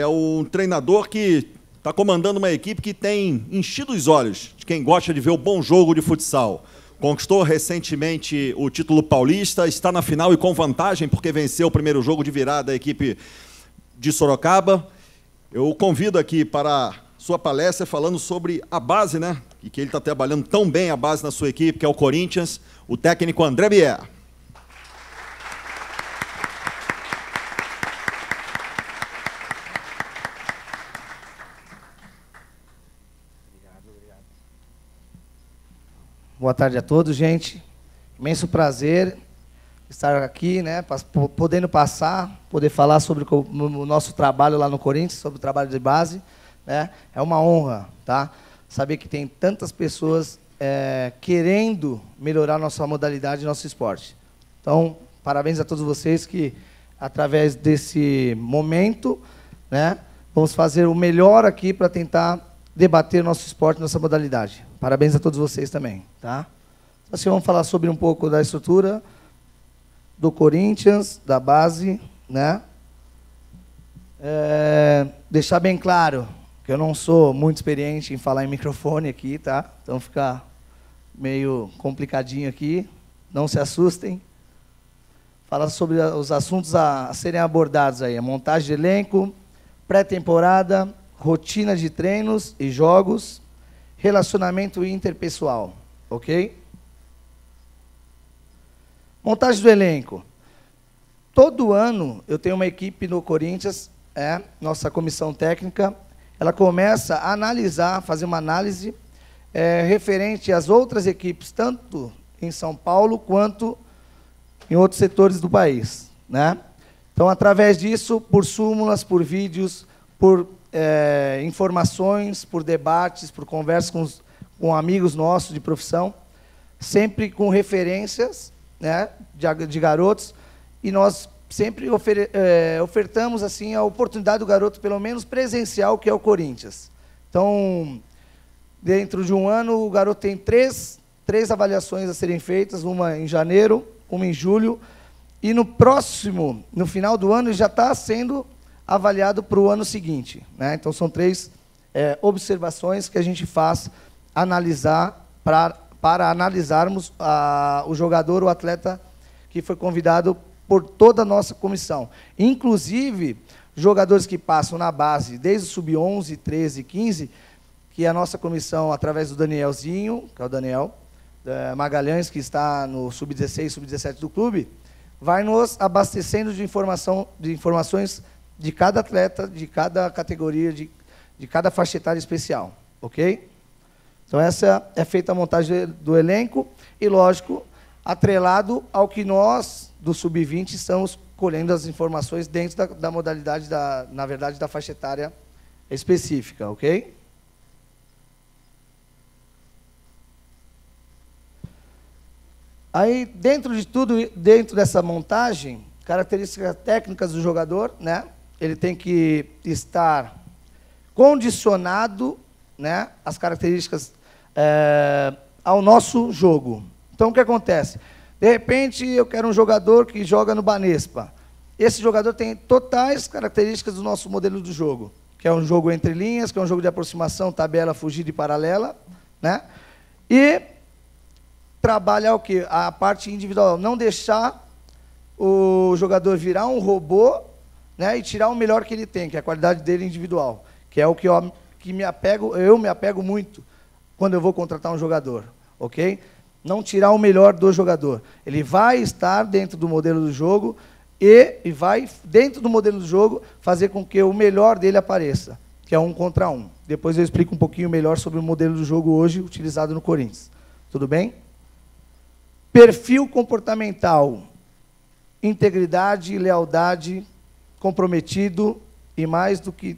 é um treinador que está comandando uma equipe que tem enchido os olhos de quem gosta de ver o bom jogo de futsal. Conquistou recentemente o título paulista, está na final e com vantagem, porque venceu o primeiro jogo de virada a equipe de Sorocaba. Eu o convido aqui para sua palestra falando sobre a base, né? E que ele está trabalhando tão bem a base na sua equipe, que é o Corinthians, o técnico André Bier. Boa tarde a todos, gente. Imenso prazer estar aqui, né, podendo poder falar sobre o nosso trabalho lá no Corinthians, sobre o trabalho de base, né? É uma honra, tá? Saber que tem tantas pessoas querendo melhorar nossa modalidade, nosso esporte. Então, parabéns a todos vocês que, através desse momento, né, vamos fazer o melhor aqui para tentar debater nosso esporte, nossa modalidade. Parabéns a todos vocês também, tá? Assim, vamos falar sobre um pouco da estrutura do Corinthians, da base, né? Deixar bem claro que eu não sou muito experiente em falar em microfone aqui, tá? Então fica meio complicadinho aqui, não se assustem. Falar sobre os assuntos a serem abordados aí, a montagem de elenco, pré-temporada, rotina de treinos e jogos, relacionamento interpessoal, ok? Montagem do elenco. Todo ano eu tenho uma equipe no Corinthians, nossa comissão técnica, ela começa a analisar, fazer uma análise referente às outras equipes, tanto em São Paulo quanto em outros setores do país, né? Então, através disso, por súmulas, por vídeos, por informações, por debates, por conversas com amigos nossos de profissão, sempre com referências, né, de garotos, e nós sempre ofertamos assim, a oportunidade do garoto, pelo menos presencial, que é o Corinthians. Então, dentro de um ano, o garoto tem três avaliações a serem feitas, uma em janeiro, uma em julho, e no final do ano, já está sendo avaliado para o ano seguinte, né? Então, são 3 observações que a gente faz para analisarmos o jogador, o atleta que foi convidado por toda a nossa comissão. Inclusive, jogadores que passam na base, desde o sub-11, 13, 15, que a nossa comissão, através do Danielzinho, que é o Daniel Magalhães, que está no sub-16, sub-17 do clube, vai nos abastecendo de informações de cada atleta, de cada categoria, de cada faixa etária especial, ok? Então, essa é feita a montagem do elenco e, lógico, atrelado ao que nós, do Sub-20, estamos colhendo as informações dentro da modalidade, na verdade, da faixa etária específica, ok? Aí, dentro de tudo, dentro dessa montagem, características técnicas do jogador, né? Ele tem que estar condicionado, né, às características ao nosso jogo. Então, o que acontece? De repente, eu quero um jogador que joga no Banespa. Esse jogador tem totais características do nosso modelo de jogo, que é um jogo entre linhas, que é um jogo de aproximação, tabela, fugida e paralela, né? E trabalhar o quê? A parte individual, não deixar o jogador virar um robô, né, e tirar o melhor que ele tem, que é a qualidade dele individual, que é o que eu me apego muito quando eu vou contratar um jogador, ok? Não tirar o melhor do jogador. Ele vai estar dentro do modelo do jogo e vai, dentro do modelo do jogo, fazer com que o melhor dele apareça, que é 1 contra 1. Depois eu explico um pouquinho melhor sobre o modelo do jogo hoje utilizado no Corinthians. Tudo bem? Perfil comportamental, integridade, lealdade, comprometido e, mais do que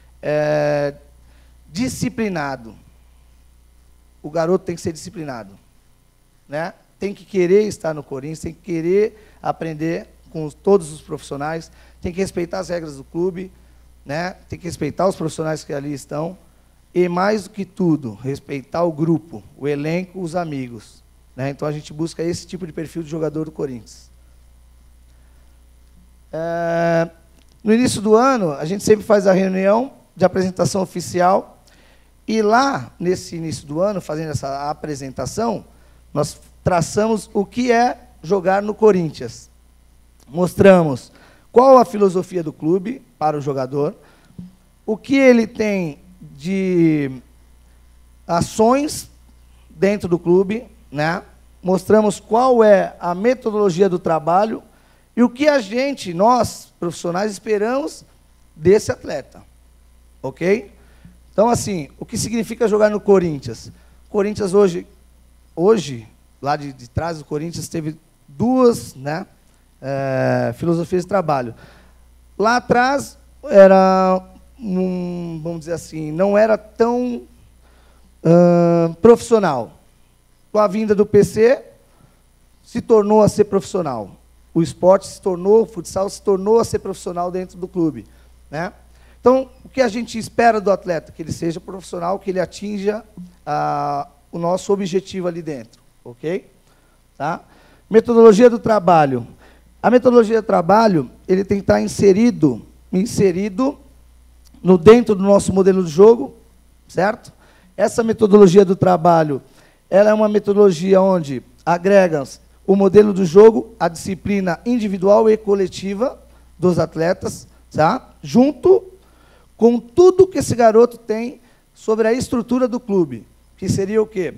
disciplinado. O garoto tem que ser disciplinado, né? Tem que querer estar no Corinthians, tem que querer aprender com todos os profissionais, tem que respeitar as regras do clube, né? Tem que respeitar os profissionais que ali estão e, mais do que tudo, respeitar o grupo, o elenco, os amigos, né? Então, a gente busca esse tipo de perfil de jogador do Corinthians. No início do ano, a gente sempre faz a reunião de apresentação oficial, e lá, nesse início do ano, fazendo essa apresentação, nós traçamos o que é jogar no Corinthians. Mostramos qual a filosofia do clube para o jogador, o que ele tem de ações dentro do clube, né? Mostramos qual é a metodologia do trabalho e o que a gente, nós, profissionais, esperamos desse atleta. Ok? Então, assim, o que significa jogar no Corinthians? O Corinthians hoje lá de trás do Corinthians, teve duas, né, filosofias de trabalho. Lá atrás, era, vamos dizer assim, não era tão profissional. Com a vinda do PC, se tornou a ser profissional. O esporte se tornou, o futsal se tornou a ser profissional dentro do clube, né? Então, o que a gente espera do atleta? Que ele seja profissional, que ele atinja o nosso objetivo ali dentro, ok? Tá? Metodologia do trabalho. A metodologia do trabalho, ele tem que estar inserido dentro do nosso modelo de jogo, certo? Essa metodologia do trabalho, ela é uma metodologia onde agrega o modelo do jogo, a disciplina individual e coletiva dos atletas, tá? Junto com tudo que esse garoto tem sobre a estrutura do clube, que seria o quê?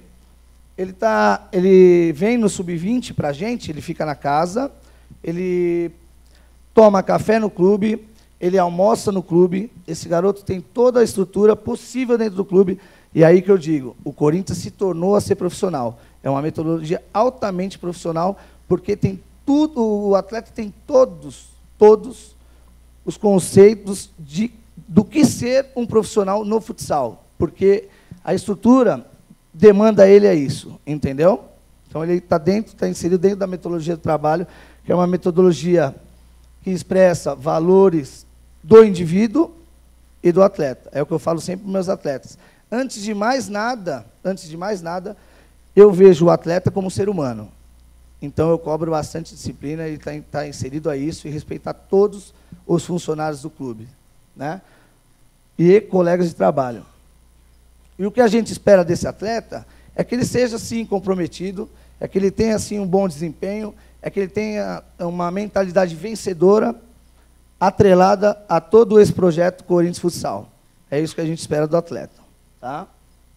Ele vem no sub-20 para a gente, ele fica na casa, ele toma café no clube, ele almoça no clube, esse garoto tem toda a estrutura possível dentro do clube, e aí que eu digo, o Corinthians se tornou a ser profissional. É uma metodologia altamente profissional, porque tem tudo, o atleta tem todos os conceitos do que ser um profissional no futsal, porque a estrutura demanda ele a isso, entendeu? Então, ele está inserido dentro da metodologia do trabalho, que é uma metodologia que expressa valores do indivíduo e do atleta. É o que eu falo sempre para os meus atletas. Antes de mais nada, eu vejo o atleta como um ser humano. Então, eu cobro bastante disciplina e está inserido a isso e respeitar todos os funcionários do clube, né? E colegas de trabalho. E o que a gente espera desse atleta é que ele seja, sim, comprometido, é que ele tenha, sim, um bom desempenho, é que ele tenha uma mentalidade vencedora, atrelada a todo esse projeto Corinthians Futsal. É isso que a gente espera do atleta. Tá?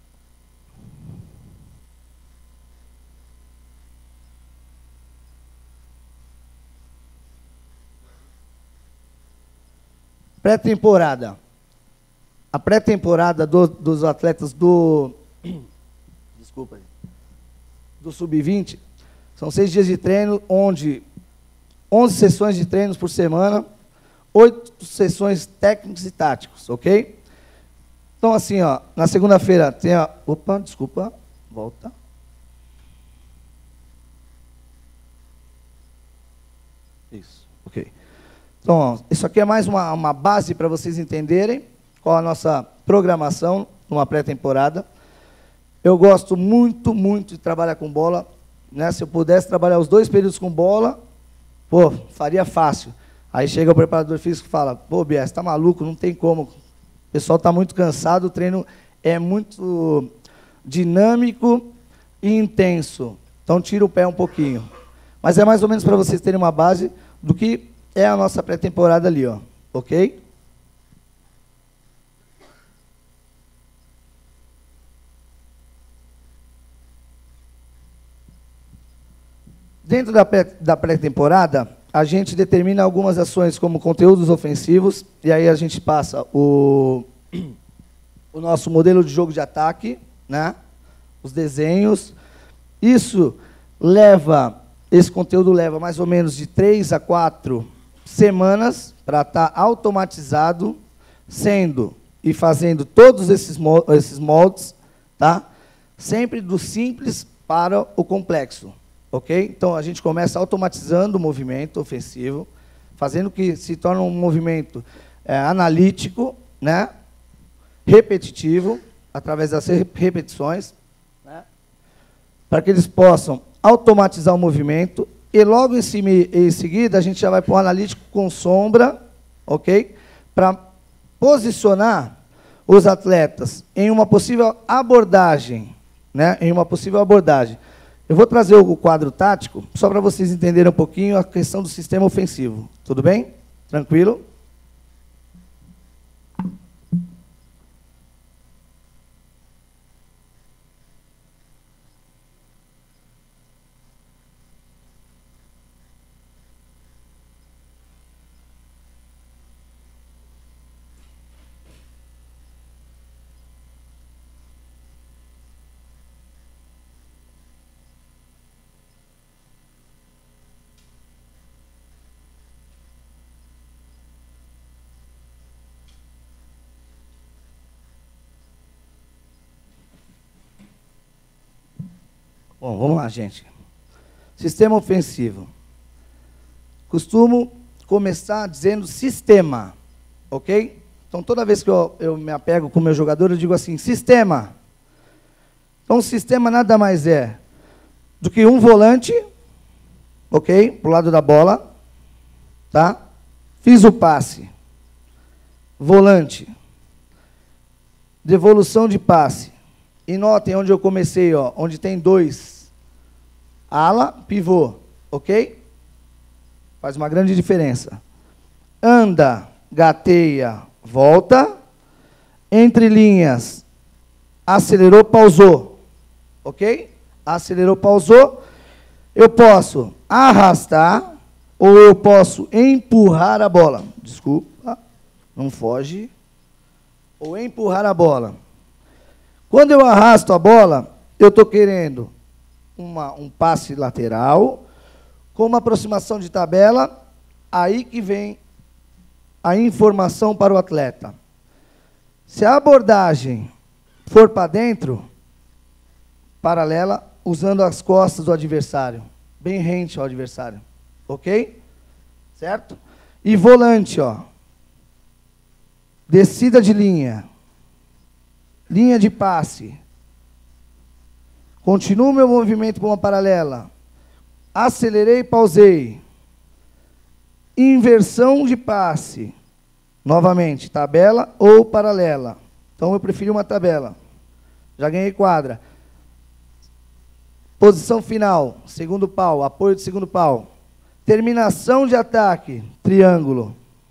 Pré-temporada. A pré-temporada dos atletas do Sub-20 são 6 dias de treino, onde 11 sessões de treinos por semana, 8 sessões técnicas e táticos, ok? Então, assim, ó, na segunda-feira tem a... Opa, desculpa, volta. Isso, ok. Então, ó, isso aqui é mais uma base para vocês entenderem qual a nossa programação numa pré-temporada. Eu gosto muito de trabalhar com bola, né? Se eu pudesse trabalhar os 2 períodos com bola, pô, faria fácil. Aí chega o preparador físico e fala, pô, Bias, tá maluco, não tem como. O pessoal está muito cansado, o treino é muito dinâmico e intenso. Então, tira o pé um pouquinho. Mas é mais ou menos para vocês terem uma base do que é a nossa pré-temporada ali, ó, ok? Dentro da pré-temporada, a gente determina algumas ações como conteúdos ofensivos, e aí a gente passa o nosso modelo de jogo de ataque, né? Os desenhos. Esse conteúdo leva mais ou menos de 3 a 4 semanas para estar automatizado, sendo e fazendo todos esses moldes, tá? Sempre do simples para o complexo. Ok? Então, a gente começa automatizando o movimento ofensivo, fazendo que se torne um movimento analítico, né? Repetitivo, através das repetições, né? Para que eles possam automatizar o movimento, e logo em seguida a gente já vai para o analítico com sombra, ok? Para posicionar os atletas em uma possível abordagem, né? Em uma possível abordagem. Eu vou trazer o quadro tático, só para vocês entenderem um pouquinho a questão do sistema ofensivo. Tudo bem? Tranquilo? Bom, vamos lá, gente. Sistema ofensivo. Costumo começar dizendo sistema, ok? Então, toda vez que eu me apego com o meu jogador, eu digo assim, sistema. Então, o sistema nada mais é do que um volante, ok? Para o lado da bola, tá? Fiz o passe. Volante. Devolução de passe. E notem onde eu comecei, ó, onde tem 2. Ala, pivô, ok? Faz uma grande diferença. Anda, gateia, volta. Entre linhas, acelerou, pausou, ok? Acelerou, pausou. Eu posso arrastar ou eu posso empurrar a bola. Desculpa, não foge. Ou empurrar a bola. Quando eu arrasto a bola, eu estou querendo um passe lateral, com uma aproximação de tabela, aí que vem a informação para o atleta. Se a abordagem for para dentro, paralela, usando as costas do adversário, bem rente ao adversário, ok? Certo? E volante, ó. Descida de linha. Linha de passe. Continuo meu movimento para uma paralela. Acelerei e pausei. Inversão de passe. Novamente, tabela ou paralela. Então, eu prefiro uma tabela. Já ganhei quadra. Posição final, segundo pau, apoio de segundo pau. Terminação de ataque, triângulo.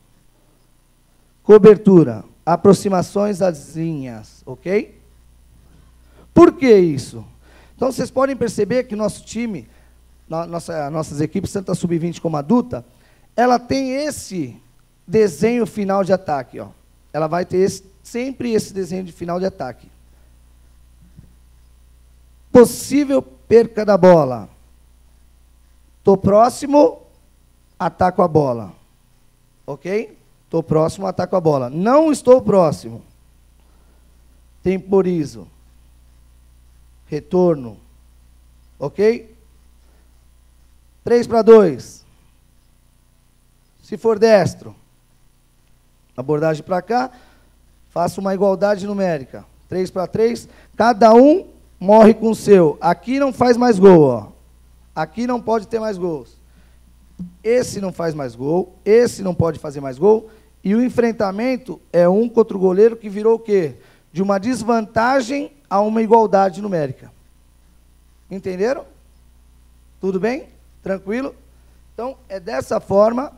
Cobertura, aproximações das linhas, ok? Por que isso? Então, vocês podem perceber que nosso time, nossas equipes, tanto a sub-20 como a adulta, ela tem esse desenho final de ataque, ó. Ela vai ter sempre esse desenho de final de ataque. Possível perca da bola. Estou próximo, ataco a bola. Ok? Estou próximo, ataco a bola. Não estou próximo. Temporizo. Retorno. Ok? 3-2. Se for destro, abordagem para cá, faço uma igualdade numérica. 3-3, cada um morre com o seu. Aqui não faz mais gol, ó. Aqui não pode ter mais gols. Esse não faz mais gol, esse não pode fazer mais gol, e o enfrentamento é um contra o goleiro que virou o quê? De uma desvantagem a uma igualdade numérica. Entenderam? Tudo bem? Tranquilo? Então, é dessa forma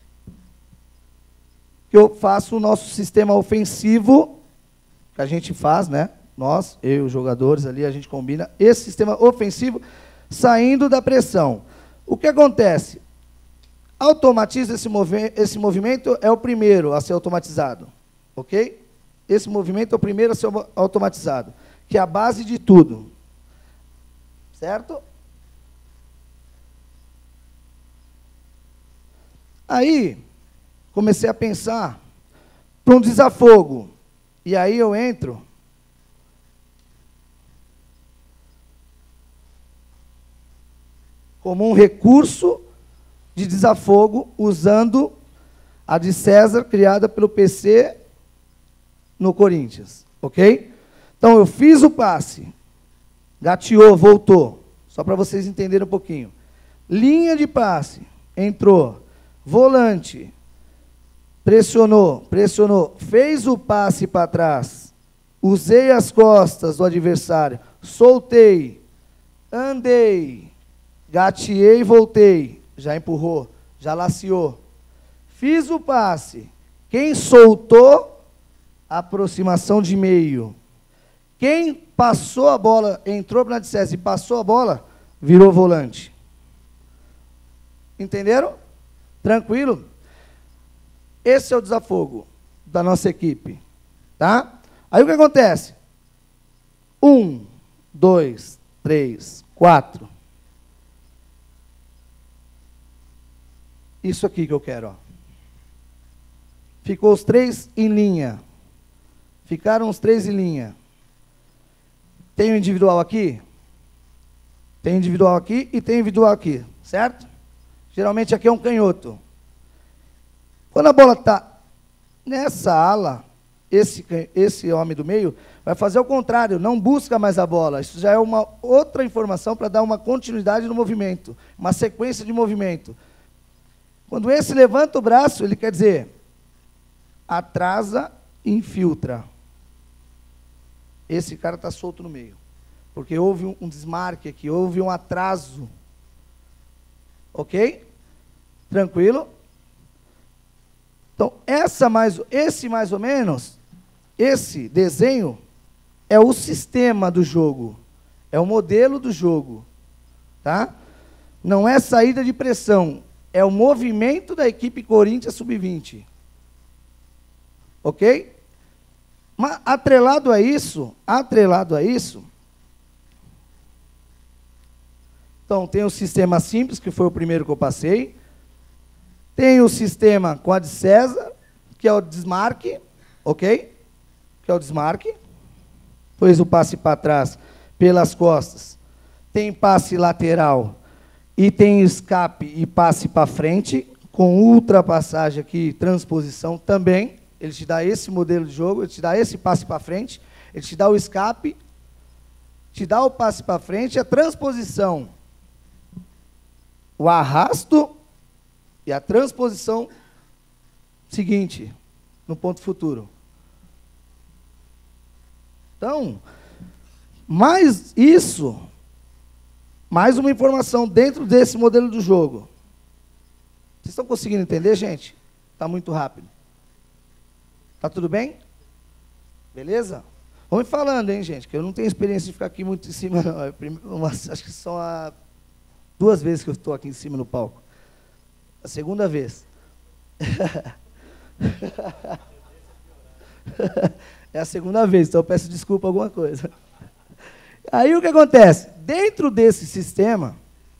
que eu faço o nosso sistema ofensivo, que a gente faz, né? Nós, eu e os jogadores ali, a gente combina esse sistema ofensivo saindo da pressão. O que acontece? Automatiza esse movimento, é o primeiro a ser automatizado, ok? Esse movimento é o primeiro a ser automatizado, que é a base de tudo, certo? Aí, comecei a pensar para um desafogo, e aí eu entro como um recurso de desafogo, usando a de César, criada pelo PC no Corinthians, ok? Então, eu fiz o passe, gateou, voltou, só para vocês entenderem um pouquinho. Linha de passe, entrou, volante, pressionou, fez o passe para trás, usei as costas do adversário, soltei, andei, gateei e voltei, já empurrou, já laceou, fiz o passe, quem soltou, aproximação de meio, quem passou a bola, entrou na DCS e passou a bola, virou volante. Entenderam? Tranquilo? Esse é o desafogo da nossa equipe. Tá? Aí o que acontece? 1, 2, 3, 4. Isso aqui que eu quero. Ó. Ficou os 3 em linha. Ficaram os 3 em linha. Tem o individual aqui? Tem individual aqui e tem individual aqui. Certo? Geralmente aqui é um canhoto. Quando a bola está nessa ala, esse homem do meio vai fazer o contrário, não busca mais a bola. Isso já é uma outra informação para dar uma continuidade no movimento, uma sequência de movimento. Quando esse levanta o braço, ele quer dizer, atrasa, infiltra. Esse cara está solto no meio, porque houve um desmarque aqui, houve um atraso. Ok? Tranquilo? Então, esse mais ou menos, esse desenho é o sistema do jogo, é o modelo do jogo, tá? Não é saída de pressão, é o movimento da equipe Corinthians Sub-20. Ok? Mas atrelado a isso, então tem o sistema simples, que foi o primeiro que eu passei, tem o sistema com a de César, que é o desmarque, ok? Que é o desmarque. Fez o passe para trás pelas costas. Tem passe lateral e tem escape e passe para frente, com ultrapassagem aqui, transposição também. Ele te dá esse modelo de jogo, ele te dá esse passe para frente, ele te dá o escape, te dá o passe para frente, a transposição, o arrasto, e a transposição seguinte, no ponto futuro. Então, mais isso, mais uma informação dentro desse modelo do jogo. Vocês estão conseguindo entender, gente? Está muito rápido. Está tudo bem? Beleza? Vamos falando, hein, gente, que eu não tenho experiência de ficar aqui muito em cima, não. Acho que são 2 vezes que eu estou aqui em cima no palco. A segunda vez. É a segunda vez, então eu peço desculpa alguma coisa. Aí o que acontece? Dentro desse sistema,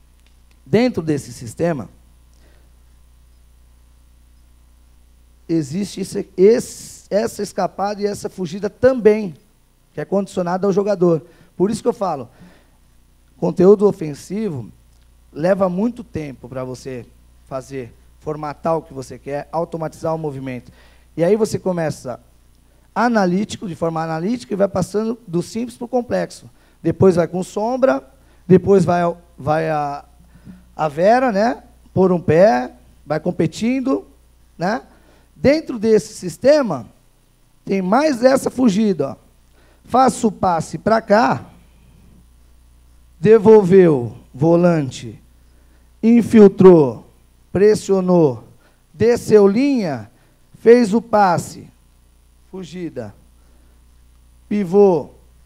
existe essa escapada e essa fugida também, que é condicionada ao jogador. Por isso que eu falo, conteúdo ofensivo leva muito tempo para você fazer, formatar o que você quer, automatizar o movimento. E aí você começa analítico, de forma analítica, e vai passando do simples para o complexo. Depois vai com sombra, depois vai a Vera, né? Pôr um pé, vai competindo, né? Dentro desse sistema, tem mais essa fugida, ó. Faço o passe para cá, devolveu, volante, infiltrou, pressionou, desceu linha, fez o passe, fugida, pivô.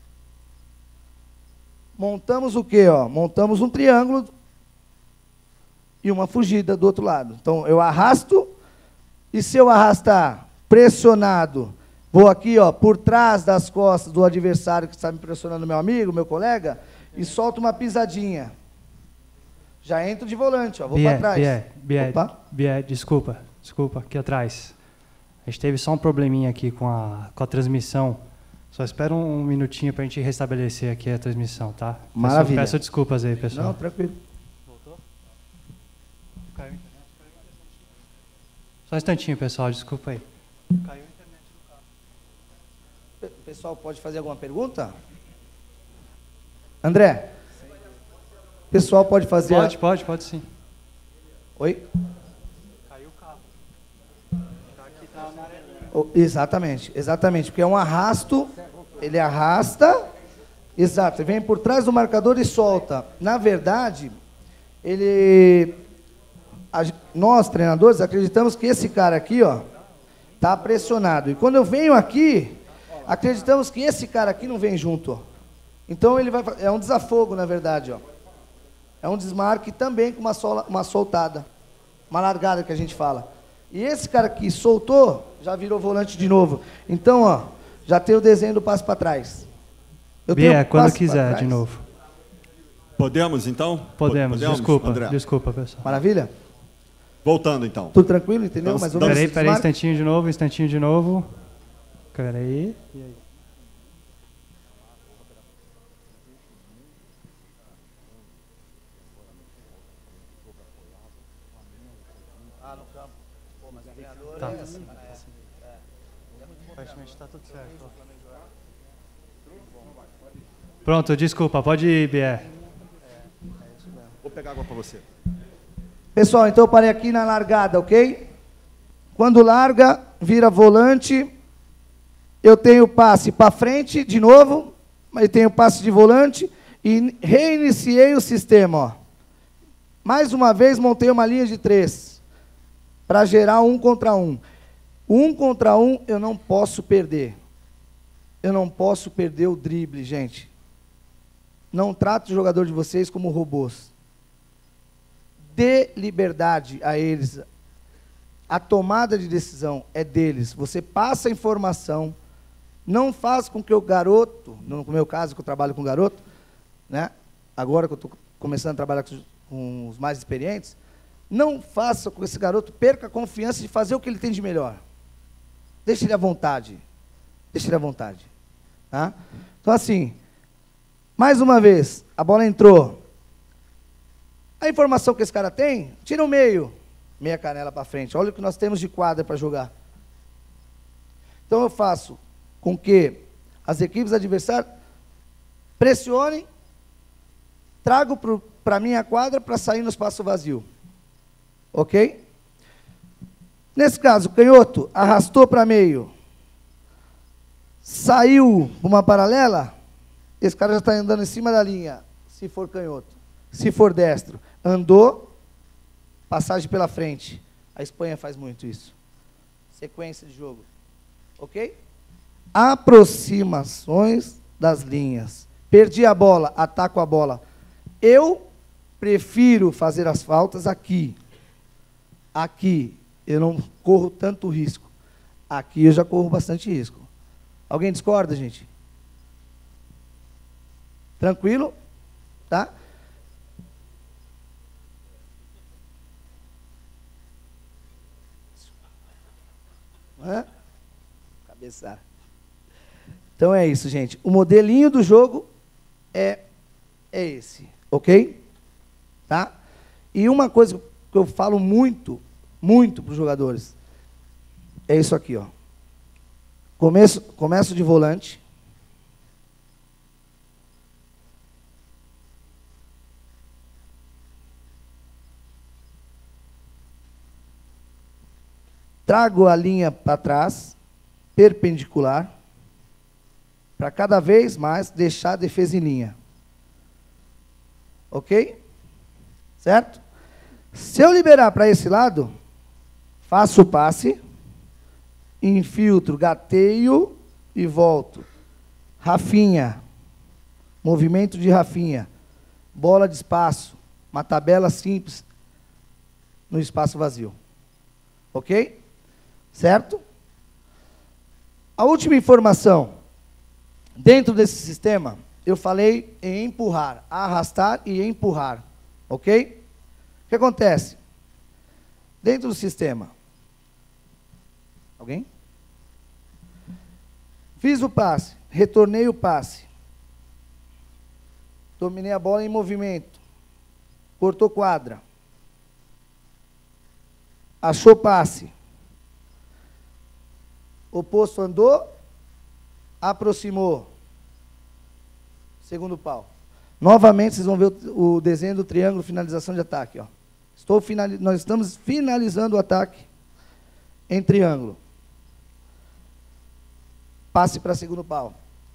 Montamos o quê? Ó? Montamos um triângulo e uma fugida do outro lado. Então, eu arrasto, e se eu arrastar pressionado, vou aqui, ó, por trás das costas do adversário que está me pressionando, meu amigo, meu colega, e solto uma pisadinha. Já entro de volante, ó, vou para trás. Bié, desculpa, aqui atrás. A gente teve só um probleminha aqui com a transmissão. Só espera um minutinho para a gente restabelecer aqui a transmissão, tá? Maravilha. Peço desculpas aí, pessoal. Não, tranquilo. Voltou? Caiu a internet. Só um instantinho, pessoal, desculpa aí. Caiu a internet do carro. O pessoal pode fazer alguma pergunta? André? O pessoal pode fazer... Pode sim. Oi? Caiu o carro. Exatamente, exatamente, porque é um arrasto, ele arrasta, exato, vem por trás do marcador e solta. Na verdade, nós, treinadores, acreditamos que esse cara aqui, ó, tá pressionado. E quando eu venho aqui, acreditamos que esse cara aqui não vem junto, ó. Então ele é um desafogo, na verdade, ó. É um desmarque também com uma soltada, uma largada que a gente fala. E esse cara aqui soltou, já virou volante de novo. Então, ó, já tem o desenho do passo para trás. Bia, quando quiser, de novo. Podemos, então? Podemos, desculpa, André. Desculpa, pessoal. Maravilha? Voltando, então. Tudo tranquilo, entendeu? Mais ou menos. Peraí, um instantinho de novo. Peraí. E aí? Tá. Praticamente tá tudo certo. Pronto, desculpa, pode ir, Bier. Vou pegar água para você. Pessoal, então eu parei aqui na largada, ok? Quando larga, vira volante, eu tenho passe para frente de novo, mas tenho passe de volante e reiniciei o sistema, ó. Mais uma vez montei uma linha de 3 para gerar 1 contra 1. 1 contra 1 eu não posso perder. Eu não posso perder o drible, gente. Não trato o jogador de vocês como robôs. Dê liberdade a eles. A tomada de decisão é deles. Você passa a informação. Não faz com que o garoto, no meu caso, que eu trabalho com garoto, né? Agora que eu estou começando a trabalhar com os mais experientes, não faça com que esse garoto perca a confiança de fazer o que ele tem de melhor. Deixe ele à vontade. Deixe ele à vontade. Tá? Então, assim, mais uma vez, a bola entrou. A informação que esse cara tem, tira o meio. Meia canela para frente. Olha o que nós temos de quadra para jogar. Então, eu faço com que as equipes adversárias pressionem, trago para a minha quadra para sair no espaço vazio. Ok? Nesse caso, canhoto arrastou para meio, saiu uma paralela, esse cara já está andando em cima da linha, se for canhoto. Se for destro, andou, passagem pela frente. A Espanha faz muito isso. Sequência de jogo. Ok? Aproximações das linhas. Perdi a bola, ataco a bola. Eu prefiro fazer as faltas aqui. Aqui eu não corro tanto risco. Aqui eu já corro bastante risco. Alguém discorda, gente? Tranquilo? Tá? Cabeçar. Então é isso, gente. O modelinho do jogo é esse, ok? Tá? E uma coisa que eu falo muito para os jogadores é isso aqui, ó. Começo de volante. Trago a linha para trás, perpendicular, para cada vez mais deixar a defesa em linha. Ok? Certo? Se eu liberar para esse lado, faço o passe, infiltro, gateio e volto. Rafinha, movimento de Rafinha, bola de espaço, uma tabela simples no espaço vazio. Ok? Certo? A última informação, dentro desse sistema, eu falei em empurrar, arrastar e empurrar. Ok? O que acontece? Dentro do sistema. Alguém? Fiz o passe, retornei o passe. Dominei a bola em movimento. Cortou quadra. Achou passe. Oposto andou, aproximou. Segundo pau. Novamente, vocês vão ver o desenho do triângulo, finalização de ataque. Ó. Nós estamos finalizando o ataque em triângulo. passe para segundo pau.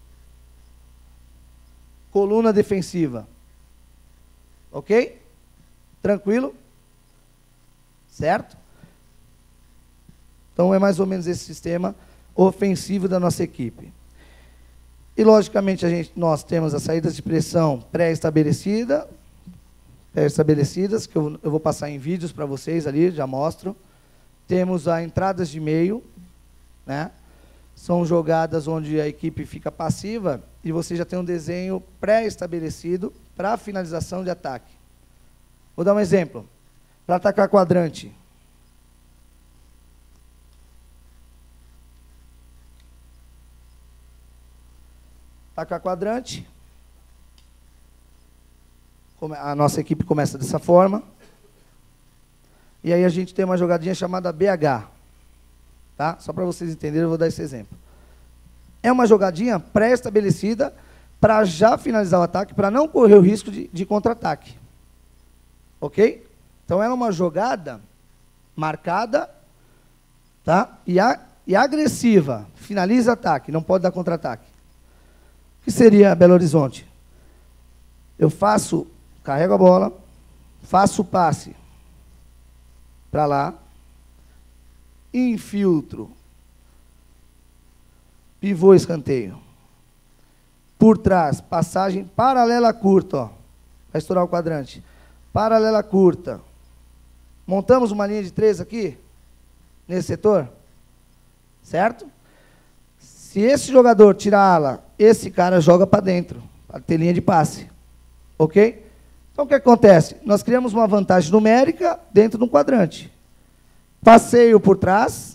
Coluna defensiva. Ok? Tranquilo? Certo? Então, é mais ou menos esse sistema ofensivo da nossa equipe. E, logicamente, nós temos as saídas de pressão pré-estabelecidas, que eu vou passar em vídeos para vocês ali, já mostro. Temos as entradas de meio, né? São jogadas onde a equipe fica passiva e você já tem um desenho pré-estabelecido para a finalização de ataque. Vou dar um exemplo. Para atacar quadrante. Atacar quadrante. A nossa equipe começa dessa forma. E aí a gente tem uma jogadinha chamada BH. Tá? Só para vocês entenderem, eu vou dar esse exemplo. É uma jogadinha pré-estabelecida para já finalizar o ataque, para não correr o risco de contra-ataque. Ok? Então, ela é uma jogada marcada, tá? E agressiva. Finaliza ataque, não pode dar contra-ataque. O que seria Belo Horizonte? Eu carrego a bola, faço o passe para lá, infiltro, pivô, escanteio. Por trás, passagem paralela curta, ó. Vai estourar o quadrante. Paralela curta. Montamos uma linha de 3 aqui, nesse setor, certo? Se esse jogador tirar a ala, esse cara joga para dentro, para ter linha de passe. Ok? Então, o que acontece? Nós criamos uma vantagem numérica dentro de um quadrante. Passeio por trás,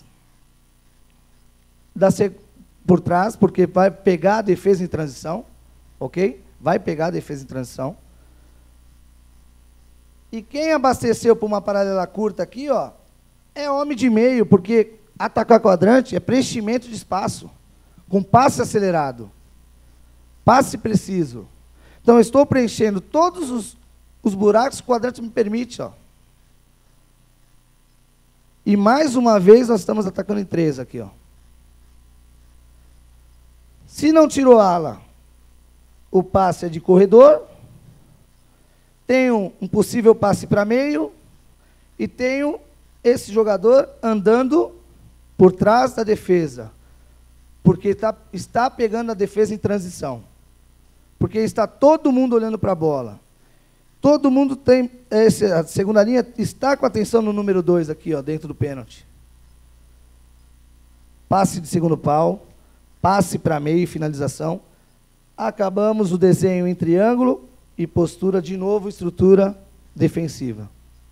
porque vai pegar a defesa em transição, ok? Vai pegar a defesa em transição. E quem abasteceu por uma paralela curta aqui, ó, é homem de meio, porque atacar quadrante é preenchimento de espaço, com passe acelerado, passe preciso. Então, eu estou preenchendo todos os buracos que o quadrante me permite, ó. E, mais uma vez, nós estamos atacando em 3 aqui, ó. Se não tirou ala, o passe é de corredor, tenho um possível passe para meio e tenho esse jogador andando por trás da defesa, porque está pegando a defesa em transição, porque está todo mundo olhando para a bola. Todo mundo tem, a segunda linha está com atenção no número 2 aqui, ó, dentro do pênalti. Passe de segundo pau, passe para meio e finalização. Acabamos o desenho em triângulo e postura de novo, estrutura defensiva.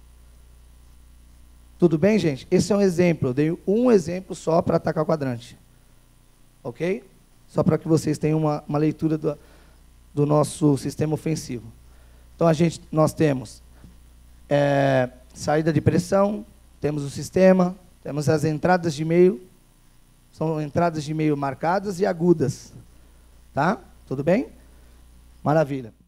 Tudo bem, gente? Esse é um exemplo. Eu dei um exemplo só para atacar o quadrante. Ok? Só para que vocês tenham uma leitura do nosso sistema ofensivo. Então, nós temos saída de pressão, temos o sistema, temos as entradas de meio, são entradas de meio marcadas e agudas. Tá? Tudo bem? Maravilha.